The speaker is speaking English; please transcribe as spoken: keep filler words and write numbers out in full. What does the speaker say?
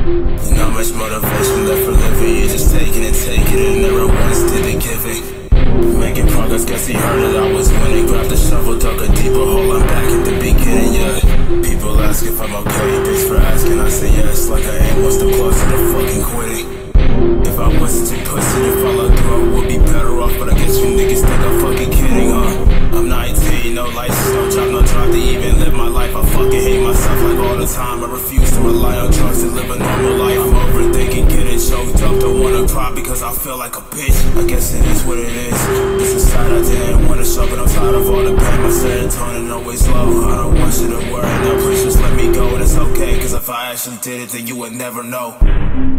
There's not much motivation left for living. You're just taking and taking and never once did it giving. Making progress, guess he heard it, I was winning. Grabbed the shovel, dug a deeper hole, I'm back at the beginning, yeah. People ask if I'm okay, thanks for asking, I say yes, like I ain't what's the closer to fucking quitting. If I wasn't too pussy to follow through, I would be better off, but I guess you niggas think I'm fucking kidding, huh? I'm nineteen, no license, no job, no drive to even live my life. I fucking hate myself like all the time. I refuse to rely on drugs to live a normal life. I'm overthinking, getting choked up, don't wanna cry because I feel like a bitch. I guess it is what it is. It's a side I didn't wanna show, but I'm tired of all the pain. My serotonin always low. I don't want you to worry, now please just let me go. And it's okay, cause if I actually did it, then you would never know.